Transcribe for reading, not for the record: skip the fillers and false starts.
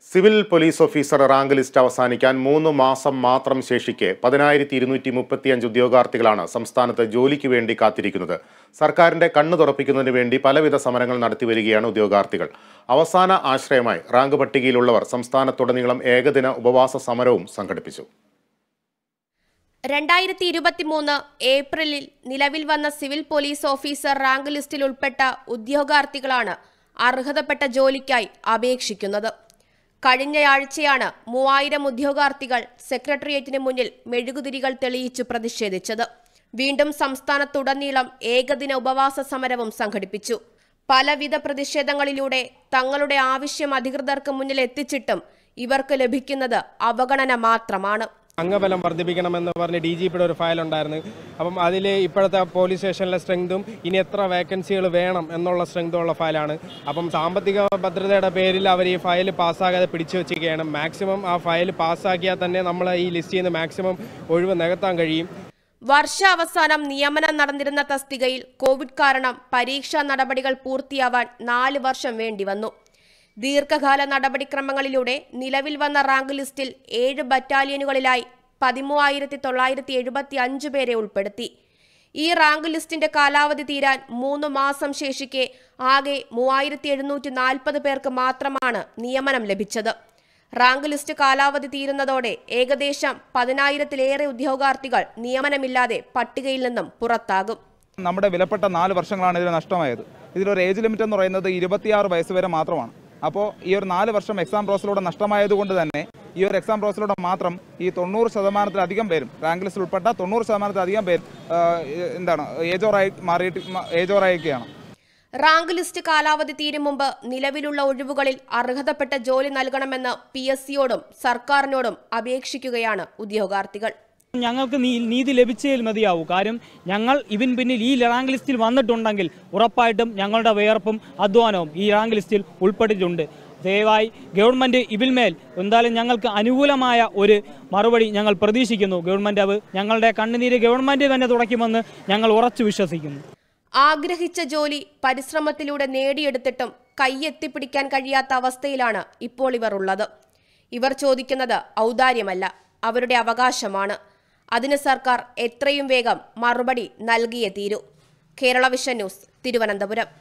Civil police officer rank list അവസാനിക്കാൻ 3 മാസം മാത്രം ശേഷിക്കെ 10,235 ഉദ്യോഗാർത്ഥികളാണ് സംസ്ഥാനത്ത് ജോലിക്ക് വേണ്ടി കാത്തിരിക്കുന്നത്. സർക്കാരിന്റെ കണ്ണു തുറപ്പിക്കുന്നതിന് വേണ്ടി പലവിധ സമരങ്ങൾ നടത്തിവരികയാണ് ഉദ്യോഗാർത്ഥികൾ. അവസാന ആശ്രയമായി റാങ്ക് പട്ടികയിലുള്ളവർ സംസ്ഥാനത്തുടനീളം ഏകദിന ഉപവാസ സമരവും സംഘടിപ്പിച്ചു. 2023 ഏപ്രിലിൽ നിലവിൽ വന്ന സിവിൽ പോലീസ് ഓഫീസർ റാങ്ക് ലിസ്റ്റിൽ ഉൾപ്പെട്ട ഉദ്യോഗാർത്ഥികളാണ് അർഹതപ്പെട്ട ജോലിക്കായി അപേക്ഷിക്കുന്നത്. കഴിഞ്ഞയാഴ്ചയാണ് 3000 ഉദ്യോഗാർത്ഥികൾ സെക്രട്ടേറിയറ്റിന് മുന്നിൽ മെഴുകുതിരികൾ തെളിയിച്ചു പ്രതിഷേധിച്ചത്. വീണ്ടും സംസ്ഥാനത്തുടനീളം ഏകദിന ഉപവാസ സമരവും സംഘടിപ്പിച്ചു. പലവിധ പ്രതിഷേധങ്ങളിലൂടെ തങ്ങളുടെ ആവശ്യം അധികൃതർക്ക് മുന്നിൽ എത്തിച്ചിട്ടും ഇവർക്ക് ലഭിക്കുന്നത് അവഗണന മാത്രമാണ്. അംഗബലം വർദ്ധിപ്പിക്കണമെന്ന് പറഞ്ഞ് DGPയുടെ ഒരു ഫയൽ ഉണ്ടായിരുന്നു. അപ്പം അതിൽ ഇപ്പോഴത്തെ പോലീസ് സ്റ്റേഷനിലെ സ്ട്രെങ്തും ഇനി എത്ര വേക്കൻസികൾ വേണം എന്നുള്ള സ്ട്രെങ്തുള്ള ഫയലാണ്. അപ്പം സാമ്പത്തിക ഭദ്രതയുടെ പേരിൽ അവർ ഈ ഫയൽ പാസ്സാകാതെ പിടിച്ചു വെച്ചിരിക്കുകയാണ്. മാക്സിമം ആ ഫയൽ പാസ്സാക്കിയാൽ തന്നെ നമ്മൾ ഈ ലിസ്റ്റിൽ നിന്ന് മാക്സിമം ഒഴിവ് നികത്താൻ കഴിയും. വർഷാവസാനം നിയമനം നടന്നിരുന്ന തസ്തികയിൽ കോവിഡ് കാരണം പരീക്ഷാ നടപടികൾ പൂർത്തിയാവാൻ 4 വർഷം വേണ്ടിവന്നു. ദീർഘകാല നടപടിക്രമങ്ങളിലൂടെ നിലവിൽ വന്ന റാങ്ക് ലിസ്റ്റിൽ 7 ബറ്റാലിയനുകളിലായി 13,975 പേരെ ഉൾപ്പെടുത്തി. ഈ റാങ്ക് ലിസ്റ്റിന്റെ കാലാവധി തീരാൻ 3 മാസം ശേഷിക്കെ ആകെ 3,740 പേർക്ക് മാത്രമാണ് നിയമനം ലഭിച്ചത്. റാങ്ക് ലിസ്റ്റ് കാലാവധി തീരുന്നതോടെ ഏകദേശം 10,000-ലേറെ ഉദ്യോഗാർത്ഥികൾ നിയമനമില്ലാതെ പട്ടികയിൽ നിന്നും പുറത്താകും. നമ്മുടെ വിലപ്പെട്ട 4 വർഷങ്ങളാണ് ഇതിന് നഷ്ടമായത്. ഇതിലൊരു ഏജ് ലിമിറ്റ് എന്ന് പറയുന്നത് 26 വയസ്സ് വരെ മാത്രമാണ്. അപ്പോൾ ഈ ഒരു 4 വർഷം എക്സാം പ്രോസസ്സിലൂടെ നഷ്ടമായതുകൊണ്ട് തന്നെ ഈ ഒരു എക്സാം പ്രോസസ്സിലൂടെ മാത്രം ഈ 90%-ലധികം പേരും റാങ്ക് ലിസ്റ്റിൽ ഉൾപ്പെട്ട 90%-ലധികം പേർ ഏജോറായിരിക്കുകയാണ്. റാങ്ക് ലിസ്റ്റ് കാലാവധി തീരും മുമ്പ് നിലവിലുള്ള ഒഴിവുകളിൽ അർഹതപ്പെട്ട ജോലി നൽകണമെന്ന് PSCയോടും സർക്കാരിനോടും അപേക്ഷിക്കുകയാണ് ഉദ്യോഗാർത്ഥികൾ. ഞങ്ങൾക്ക് നീതി ലഭിച്ചതിൽ മതിയാവൂ. കാര്യം ഞങ്ങൾ ഇതിന് പിന്നിൽ ഈ റാങ്ക് ലിസ്റ്റിൽ വന്നിട്ടുണ്ടെങ്കിൽ ഉറപ്പായിട്ടും ഞങ്ങളുടെ വിയർപ്പും അധ്വാനവും ഈ റാങ്ക് ലിസ്റ്റിൽ ഉൾപ്പെട്ടിട്ടുണ്ട്. ദയവായി ഗവൺമെൻറ് ഇതിന്മേൽ എന്തായാലും ഞങ്ങൾക്ക് അനുകൂലമായ ഒരു മറുപടി ഞങ്ങൾ പ്രതീക്ഷിക്കുന്നു. ഗവൺമെൻറ് ഞങ്ങളുടെ കണ്ണുനീര് ഗവൺമെൻറ് തന്നെ തുടയ്ക്കുമെന്ന് ഞങ്ങൾ ഉറച്ചു വിശ്വസിക്കുന്നു. ആഗ്രഹിച്ച ജോലി പരിശ്രമത്തിലൂടെ നേടിയെടുത്തിട്ടും കൈയെത്തിപ്പിടിക്കാൻ കഴിയാത്ത അവസ്ഥയിലാണ് ഇപ്പോൾ ഇവർ ഉള്ളത്. ഇവർ ചോദിക്കുന്നത് ഔദാര്യമല്ല, അവരുടെ അവകാശമാണ്. അതിന് സർക്കാർ എത്രയും വേഗം മറുപടി നൽകിയേ തീരൂ. Kerala vision news, Thiruvananthapuram.